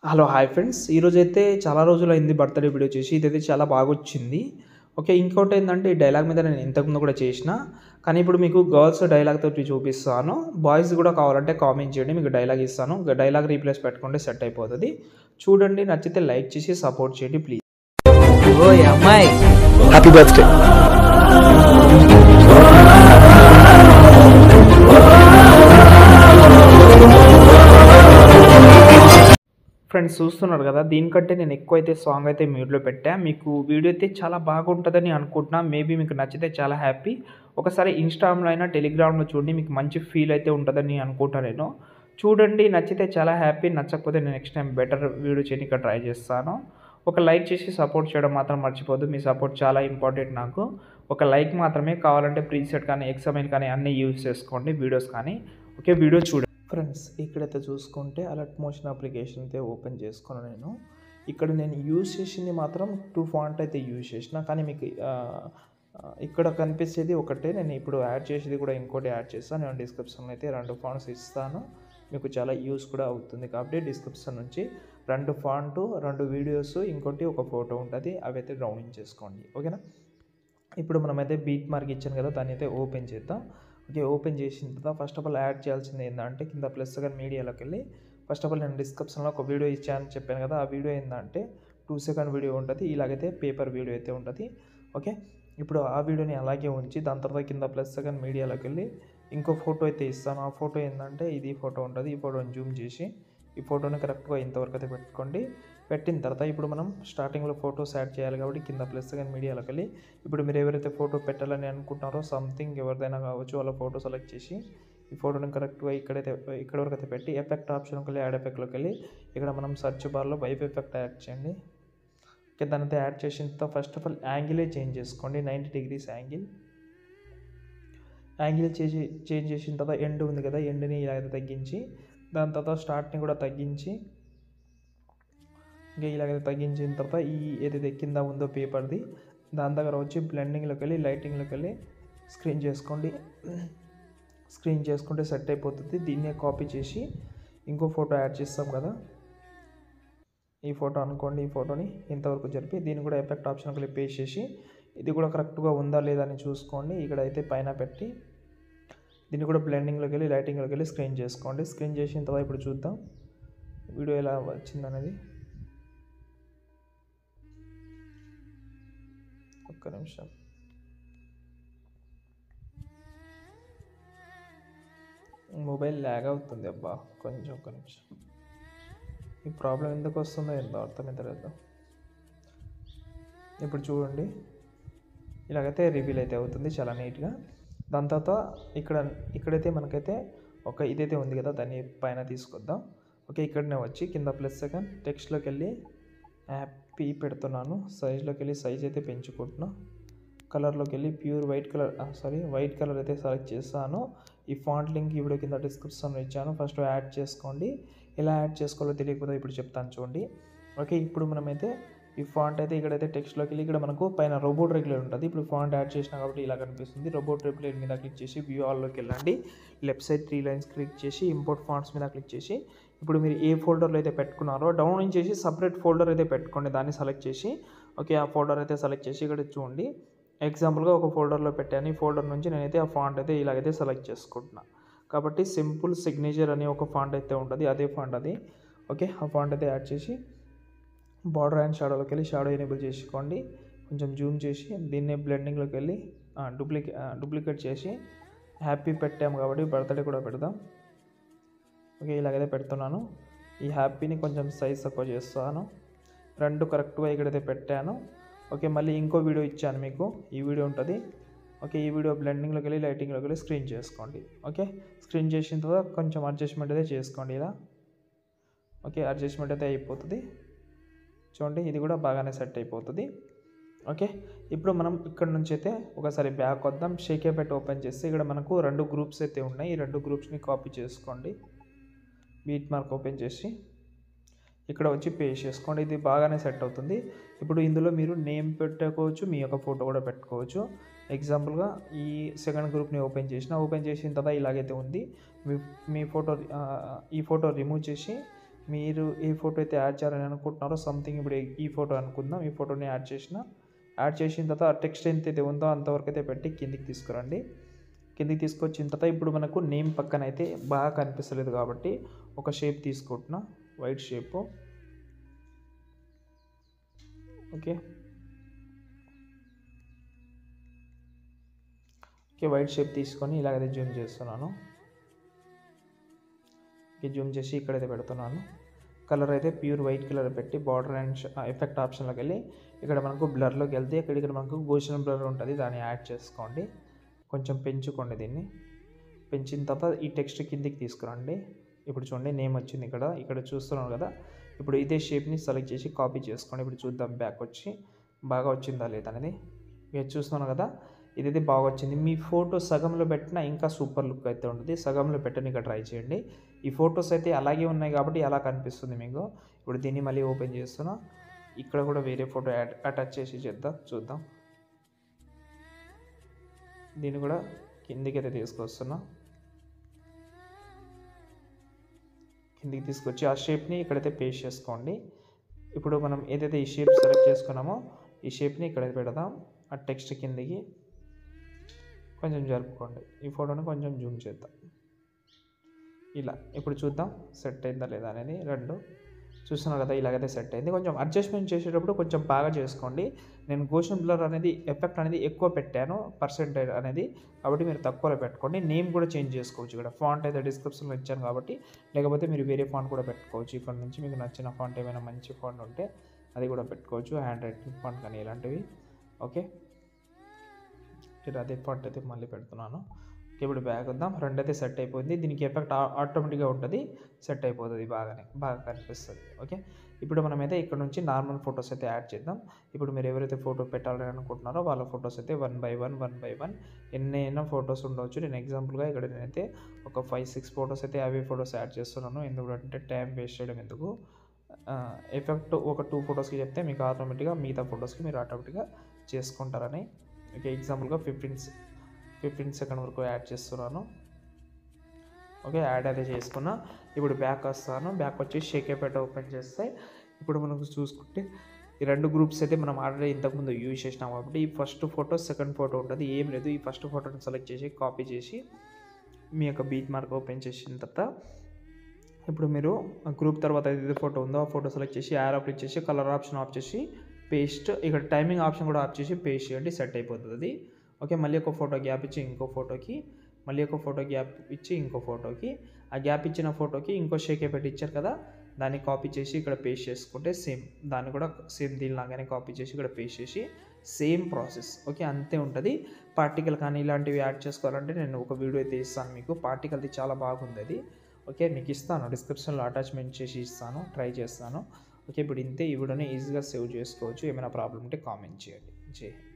Hello! Hi friends. ఈరోజైతే చాలా రోజులైంది బర్త్‌డే వీడియో చేసి. ఇదైతే చాలా బాగొచ్చింది. ఓకే. ఇంకోటేందంటే ఈ డైలాగ్ మీద నేను ఇంతకుముందు కూడా చేసినా. కానీ ఇప్పుడు మీకు గర్ల్స్ డైలాగ్ తోటి చూపిస్తాను. బాయ్స్‌ది కూడా కావాలంటే కామెంట్ చేయండి. మీకు డైలాగ్ ఇస్తాను. డైలాగ్ రీప్లేస్ పెట్టుకుంటే సెట్ అయిపోతది. చూడండి, నచ్చితే లైక్ చేసి సపోర్ట్ చేయండి ప్లీజ్. ఓయ్ అమ్మాయి, హ్యాపీ బర్త్డే. ఫ్రెండ్స్ చూస్తున్నారు కదా! దీనికంటే నేను ఎక్కువైతే సాంగ్ అయితే మ్యూట్‌లో పెట్టా. మీకు వీడియో అయితే చాలా బాగుంటదని అనుకుంటున్నా. మేబీ మీకు నచ్చితే చాలా హ్యాపీ. ఒకసారి ఇన్‌స్టాగ్రామ్‌లో అయినా, టెలిగ్రామ్‌లో చూడండి. మీకు మంచి ఫీల్ అయితే ఉంటదని అనుకుంటా నేను. చూడండి, నచ్చితే చాలా హ్యాపీ. నచ్చకపోతే నేను నెక్స్ట్ టైం బెటర్ వీడియో చేయనీకి ట్రై చేస్తాను. ఒక లైక్ చేసి సపోర్ట్ చేయడం మాత్రం మర్చిపోద్దు. మీ సపోర్ట్ చాలా ఇంపార్టెంట్ నాకు. ఒక లైక్ మాత్రమే కావాలంటే ప్రీసెట్ కానీ, ఎక్స్ఎంఎల్ కానీ అన్నీ యూజ్ చేసుకోండి వీడియోస్ కానీ. ఓకే, వీడియో చూడండి. ఫ్రెండ్స్, ఇక్కడైతే చూసుకుంటే అలర్ట్ మోషన్ అప్లికేషన్ అయితే ఓపెన్ చేసుకున్నాను నేను. ఇక్కడ నేను యూజ్ చేసింది మాత్రం 2 ఫాంట్ అయితే యూజ్ చేసిన. కానీ మీకు ఇక్కడ కనిపించేది ఒకటే. నేను ఇప్పుడు యాడ్ చేసేది కూడా ఇంకోటి యాడ్ చేస్తాను. నేను డిస్క్రిప్షన్లో అయితే 2 ఫాంట్స్ ఇస్తాను. మీకు చాలా యూజ్ కూడా అవుతుంది కాబట్టి డిస్క్రిప్షన్ నుంచి 2 ఫాంటు, 2 వీడియోస్, ఇంకోటి ఒక ఫోటో ఉంటుంది. అవి అయితే డౌన్లోడ్ చేసుకోండి. ఓకేనా? ఇప్పుడు మనమైతే బీట్ మార్క్ ఇచ్చాను కదా, దాన్ని అయితే ఓపెన్ చేద్దాం. ఓకే, ఓపెన్ చేసిన తర్వాత ఫస్ట్ ఆఫ్ ఆల్ యాడ్ చేయాల్సింది ఏంటంటే కింద ప్లస్ సెకండ్ మీడియాలోకి వెళ్ళి ఫస్ట్ ఆఫ్ ఆల్ నేను డిస్క్రిప్షన్లో ఒక వీడియో ఇచ్చానని చెప్పాను కదా, ఆ వీడియో ఏంటంటే 2 సెకండ్ వీడియో ఉంటుంది. ఇలాగైతే పేపర్ వీడియో అయితే ఉంటుంది. ఓకే, ఇప్పుడు ఆ వీడియోని అలాగే ఉంచి దాని తర్వాత కింద ప్లస్ సెకండ్ మీడియాలోకి వెళ్ళి ఇంకో ఫోటో అయితే ఇస్తాను. ఆ ఫోటో ఏంటంటే ఇది ఫోటో ఉంటుంది. ఈ ఫోటోని జూమ్ చేసి ఈ ఫోటోని కరెక్ట్గా ఇంతవరకు అయితే పెట్టుకోండి. పెట్టిన తర్వాత ఇప్పుడు మనం స్టార్టింగ్లో ఫొటోస్ యాడ్ చేయాలి కాబట్టి కింద ప్లస్ సెకండ్ మీడియాలోకి వెళ్ళి ఇప్పుడు మీరు ఎవరైతే ఫోటో పెట్టాలని అనుకుంటున్నారో సంథింగ్ ఎవరిదైనా కావచ్చు, వాళ్ళ ఫోటో సెలెక్ట్ చేసి ఈ ఫోటోని కరెక్ట్గా ఇక్కడ వరకు అయితే పెట్టి ఎఫెక్ట్ ఆప్షన్కి వెళ్ళి యాడ్ ఎఫెక్ట్లోకి వెళ్ళి ఇక్కడ మనం సర్చ్ బార్లో వైఫ్ ఎఫెక్ట్ యాడ్ చేయండి. ఓకే, దాని అయితే యాడ్ చేసిన తర్వాత ఫస్ట్ ఆఫ్ ఆల్ యాంగిలే చేంజ్ చేసుకోండి. 90 degrees యాంగిల్ చేంజ్ చేసిన తర్వాత ఎండ్ ఉంది కదా, ఎండ్ని ఇలాగైతే తగ్గించి దాని తర్వాత స్టార్ట్ని కూడా తగ్గించి ఇంకా ఇలాగైతే తగ్గించిన తర్వాత ఈ ఏదైతే కింద ఉందో పేపర్ది దాని దగ్గర వచ్చి బ్లెండింగ్లోకి వెళ్ళి లైటింగ్లోకి వెళ్ళి స్క్రీన్ చేసుకోండి. స్క్రీన్ చేసుకుంటే సెట్ అయిపోతుంది. దీన్నే కాపీ చేసి ఇంకో ఫోటో యాడ్ చేస్తాం కదా, ఈ ఫోటో అనుకోండి. ఈ ఫోటోని ఇంతవరకు జరిపి దీన్ని కూడా ఎఫెక్ట్ ఆప్షన్కి వెళ్ళి పేస్ట్ చేసి ఇది కూడా కరెక్ట్గా ఉందా లేదా అని చూసుకోండి. ఇక్కడైతే పైన పెట్టి దీన్ని కూడా బ్లెండింగ్లోకి వెళ్ళి లైటింగ్లోకి వెళ్ళి స్క్రీన్ చేసుకోండి. స్క్రీన్ చేసిన తర్వాత ఇప్పుడు చూద్దాం వీడియో ఎలా వచ్చిందనేది. ఒక్క నిమిషం. మొబైల్ ల్యాగ్ అవుతుంది అబ్బా కొంచెం. ఒక్క నిమిషం. ఈ ప్రాబ్లం ఎందుకు వస్తుందో ఏందో అర్థమవుతలేదు. ఇప్పుడు చూడండి, ఇలాగైతే రివీల్ అయితే అవుతుంది చాలా నీట్గా. దాని తర్వాత ఇక్కడైతే మనకైతే ఒక ఇదైతే ఉంది కదా, దాన్ని పైన తీసుకొద్దాం. ఓకే, ఇక్కడనే వచ్చి కింద ప్లస్ సెకండ్ టెక్స్ట్లోకి వెళ్ళి హ్యాపీ పెడుతున్నాను. సైజ్లోకి వెళ్ళి సైజ్ అయితే పెంచుకుంటున్నాను. కలర్లోకి వెళ్ళి ప్యూర్ వైట్ కలర్ అయితే సెలెక్ట్ చేస్తాను. ఈ ఫాంట్ లింక్ ఇప్పుడు కింద డిస్క్రిప్షన్లో ఇచ్చాను. ఫస్ట్ యాడ్ చేసుకోండి. ఎలా యాడ్ చేసుకోవాలో తెలియకపోతే ఇప్పుడు చెప్తాను చూడండి. ఓకే, ఇప్పుడు మనమైతే ఈ ఫాంట్ అయితే ఇక్కడైతే టెక్స్ట్లోకి వెళ్ళి ఇక్కడ మనకు పైన రోబోట్ రెగ్యులర్ ఉంటుంది. ఇప్పుడు ఫాంట్ యాడ్ చేసినా కాబట్టి ఇలా కనిపిస్తుంది. రోబోట్ రెగ్యులర్ మీద క్లిక్ చేసి వ్యూ ఆల్లోకి వెళ్ళండి. లెఫ్ట్ సైడ్ 3 లైన్స్ క్లిక్ చేసి ఇంపోర్ట్ ఫాంట్స్ మీద క్లిక్ చేసి ఇప్పుడు మీరు ఏ ఫోల్డర్లో అయితే పెట్టుకున్నారో డౌన్లోడ్ చేసి సపరేట్ ఫోల్డర్ అయితే పెట్టుకోండి. దాన్ని సెలెక్ట్ చేసి ఓకే, ఆ ఫోల్డర్ అయితే సెలెక్ట్ చేసి ఇక్కడ చూడండి. ఎగ్జాంపుల్గా ఒక ఫోల్డర్లో పెట్టాను. ఈ ఫోల్డర్ నుంచి నేనైతే ఆ ఫాంట్ అయితే ఇలాగైతే సెలెక్ట్ చేసుకుంటున్నాను. కాబట్టి సింపుల్ సిగ్నేచర్ అనే ఒక ఫాంట్ అయితే ఉంటుంది. అదే ఫాంట్ అది. ఓకే, ఆ ఫాంట్ అయితే యాడ్ చేసి బార్డర్ అండ్ షాడోలోకి వెళ్ళి షాడో ఎనేబుల్ చేసుకోండి. కొంచెం జూమ్ చేసి దీన్ని బ్లెండింగ్లోకి వెళ్ళి డూప్లికేట్ చేసి హ్యాపీ పెట్టాము కాబట్టి బర్త్డే కూడా పెడదాం. ఓకే, ఇలాగైతే పెడుతున్నాను. ఈ హ్యాపీని కొంచెం సైజ్ తక్కువ చేస్తాను. 2 కరెక్ట్గా ఇక్కడైతే పెట్టాను. ఓకే, మళ్ళీ ఇంకో వీడియో ఇచ్చాను మీకు. ఈ వీడియో ఉంటుంది. ఓకే, ఈ వీడియో బ్లెండింగ్లోకి వెళ్ళి లైటింగ్లోకి వెళ్ళి స్క్రీన్ చేసుకోండి. ఓకే, స్క్రీన్ చేసిన తర్వాత కొంచెం అడ్జస్ట్మెంట్ అయితే చేసుకోండి ఇలా. ఓకే, అడ్జస్ట్మెంట్ అయితే అయిపోతుంది. చూడండి, ఇది కూడా బాగానే సెట్ అయిపోతుంది. ఓకే, ఇప్పుడు మనం ఇక్కడ నుంచి అయితే ఒకసారి బ్యాక్ వద్దాం. షేకే పెట్టి ఓపెన్ చేస్తే ఇక్కడ మనకు 2 గ్రూప్స్ అయితే ఉన్నాయి. ఈ 2 గ్రూప్స్ని కాపీ చేసుకోండి. బీట్ మార్క్ ఓపెన్ చేసి ఇక్కడ వచ్చి పేస్ట్ చేసుకోండి. ఇది బాగానే సెట్ అవుతుంది. ఇప్పుడు ఇందులో మీరు నేమ్ పెట్టుకోవచ్చు, మీ యొక్క ఫోటో కూడా పెట్టుకోవచ్చు. ఎగ్జాంపుల్గా ఈ సెకండ్ గ్రూప్ని ఓపెన్ చేసిన తర్వాత ఇలాగైతే ఉంది. మీ ఫోటో ఈ ఫోటో రిమూవ్ చేసి మీరు ఏ ఫోటో అయితే యాడ్ చేయాలని అనుకుంటున్నారో సంథింగ్ ఇప్పుడు ఈ ఫోటో అనుకుందాం, ఈ ఫోటోని యాడ్ చేసిన తర్వాత టెక్స్ట్ ఎంతైతే ఉందో అంతవరకు అయితే పెట్టి కిందికి తీసుకురండి. కిందికి తీసుకొచ్చిన తర్వాత ఇప్పుడు మనకు నేమ్ పక్కన అయితే బాగా కనిపిస్తలేదు కాబట్టి ఒక షేప్ తీసుకుంటున్నా, white shape. Okay, white shape తీసుకొని ఇలాగైతే జూమ్ చేస్తున్నాను. జూమ్ చేసి ఇక్కడైతే పెడుతున్నాను. కలర్ అయితే ప్యూర్ వైట్ కలర్ పెట్టి బార్డర్ అండ్ ఎఫెక్ట్ ఆప్షన్లోకి వెళ్ళి ఇక్కడ మనకు బ్లర్లోకి వెళ్తే ఇక్కడ మనకు గోషన్ బ్లర్ ఉంటుంది, దాన్ని యాడ్ చేసుకోండి. కొంచెం పెంచుకోండి, దీన్ని పెంచిన తర్వాత ఈ టెక్స్ట్ కిందికి తీసుకురండి. ఇప్పుడు చూడండి నేమ్ వచ్చింది ఇక్కడ చూస్తున్నాను కదా. ఇప్పుడు ఇదే షేప్ని సెలెక్ట్ చేసి కాపీ చేసుకోండి. ఇప్పుడు చూద్దాం బ్యాక్ వచ్చి బాగా వచ్చిందా లేదా అనేది. మీరు చూస్తున్నాను కదా, ఇదైతే బాగా వచ్చింది. మీ ఫోటో సగంలో పెట్టినా ఇంకా సూపర్ లుక్ అయితే ఉంటుంది. సగంలో పెట్టడానికి ట్రై చేయండి. ఈ ఫొటోస్ అయితే అలాగే ఉన్నాయి కాబట్టి అలా కనిపిస్తుంది మీకు. ఇప్పుడు దీన్ని మళ్ళీ ఓపెన్ చేస్తున్నా. ఇక్కడ కూడా వేరే ఫోటో అటాచ్ చేసి చూద్దాం. దీన్ని కూడా కిందికి అయితే తీసుకొస్తున్నా. కిందికి తీసుకొచ్చి ఆ షేప్ని ఇక్కడైతే పేస్ట్ చేసుకోండి. ఇప్పుడు మనం ఏదైతే ఈ షేప్ సెలెక్ట్ చేసుకున్నామో ఈ షేప్ని ఇక్కడైతే పెడదాం. ఆ టెక్స్ట్ కిందికి కొంచెం జరుపుకోండి. ఈ ఫోటోని కొంచెం జూమ్ చేద్దాం. ఇలా ఇప్పుడు చూద్దాం సెట్ అయిందా లేదా అనేది. రెండు చూస్తున్నారు కదా, ఇలాగైతే సెట్ అయింది. కొంచెం అడ్జస్ట్మెంట్ చేసేటప్పుడు కొంచెం బాగా చేసుకోండి. నేను గోషన్ బ్లర్ అనేది ఎఫెక్ట్ అనేది ఎక్కువ పెట్టాను, పర్సెంటేజ్ అనేది, కాబట్టి మీరు తక్కువలో పెట్టుకోండి. నేమ్ కూడా చేంజ్ చేసుకోవచ్చు. ఇక్కడ ఫాంట్ అయితే డిస్క్రిప్షన్లో ఇచ్చాను కాబట్టి, లేకపోతే మీరు వేరే ఫాంట్ కూడా పెట్టుకోవచ్చు. ఇక్కడ నుంచి మీకు నచ్చిన ఫాంట్ ఏమైనా మంచి ఫాంట్ ఉంటే అది కూడా పెట్టుకోవచ్చు, హ్యాండ్ రైటింగ్ ఫాంట్ కానీ ఇలాంటివి. ఓకే, అదే ఫాంట్ అయితే మళ్ళీ పెడుతున్నాను. ఇప్పుడు బ్యాక్ వద్దాం. రెండైతే సెట్ అయిపోయింది. దీనికి ఎఫెక్ట్ ఆటోమేటిక్గా ఉంటుంది, సెట్ అయిపోతుంది, బాగా కనిపిస్తుంది. ఓకే, ఇప్పుడు మనమైతే ఇక్కడ నుంచి నార్మల్ ఫొటోస్ అయితే యాడ్ చేద్దాం. ఇప్పుడు మీరు ఎవరైతే ఫోటో పెట్టాలని అనుకుంటున్నారో వాళ్ళ ఫొటోస్ అయితే 1 by 1 ఎన్నైనా ఫొటోస్ ఉండవచ్చు. నేను ఎగ్జాంపుల్గా ఇక్కడ నేనైతే ఒక 5-6 ఫొటోస్ అయితే అవే ఫొటోస్ యాడ్ చేస్తున్నాను. ఎందుకంటే టైం వేస్ట్ చేయడం ఎందుకు. ఎఫెక్ట్ ఒక 2 ఫొటోస్కి చెప్తే మీకు ఆటోమేటిక్గా మిగతా ఫొటోస్కి మీరు ఆటోమేటిక్గా చేసుకుంటారని. ఓకే, ఎగ్జాంపుల్గా 15 సెకండ్ వరకు యాడ్ చేస్తున్నాను. ఓకే, యాడ్ అయితే చేసుకున్నా. ఇప్పుడు బ్యాక్ వస్తాను. బ్యాక్ వచ్చి షేకేపేట ఓపెన్ చేస్తే ఇప్పుడు మనకు చూసుకుంటే ఈ 2 గ్రూప్స్ అయితే మనం ఆల్రెడీ ఇంతకుముందు యూజ్ చేసినాం కాబట్టి ఈ ఫస్ట్ ఫోటో సెకండ్ ఫోటో ఉంటుంది. ఏం లేదు, ఈ ఫస్ట్ ఫోటోని సెలెక్ట్ చేసి కాపీ చేసి మీ యొక్క బీట్ మార్క్ ఓపెన్ చేసిన తర్వాత ఇప్పుడు మీరు గ్రూప్ తర్వాత ఏదైతే ఫోటో ఉందో ఆ ఫోటో సెలెక్ట్ చేసి యారో క్లిక్ చేసి కలర్ ఆప్షన్ ఆఫ్ చేసి పేస్ట్, ఇక్కడ టైమింగ్ ఆప్షన్ కూడా ఆఫ్ చేసి పేస్ట్ చేయండి, సెట్ అయిపోతుంది అది. ఓకే, మళ్ళీ ఒక ఫోటో గ్యాప్ ఇచ్చి ఇంకో ఫోటోకి, మళ్ళీ ఒక ఫోటో గ్యాప్ ఇచ్చి ఇంకో ఫోటోకి, ఆ గ్యాప్ ఇచ్చిన ఫోటోకి ఇంకో షేకే పెట్టి ఇచ్చారు కదా, దాన్ని కాపీ చేసి ఇక్కడ పేస్ట్ చేసుకుంటే సేమ్ దాన్ని కూడా సేమ్ దీనిలాగానే కాపీ చేసి ఇక్కడ పేస్ట్ చేసి సేమ్ ప్రాసెస్. ఓకే, అంతే ఉంటుంది. పార్టికల్ కానీ ఇలాంటివి యాడ్ చేసుకోవాలంటే నేను ఒక వీడియో అయితే ఇస్తాను మీకు. పార్టికల్ది చాలా బాగుంది అది. ఓకే, మీకు ఇస్తాను, డిస్క్రిప్షన్లో అటాచ్మెంట్ చేసి ఇస్తాను, ట్రై చేస్తాను. ఓకే, ఇప్పుడు ఇంతే. ఈ వీడియోని ఈజీగా సేవ్ చేసుకోవచ్చు. ఏమైనా ప్రాబ్లం ఉంటే కామెంట్ చేయండి. జై హింద్.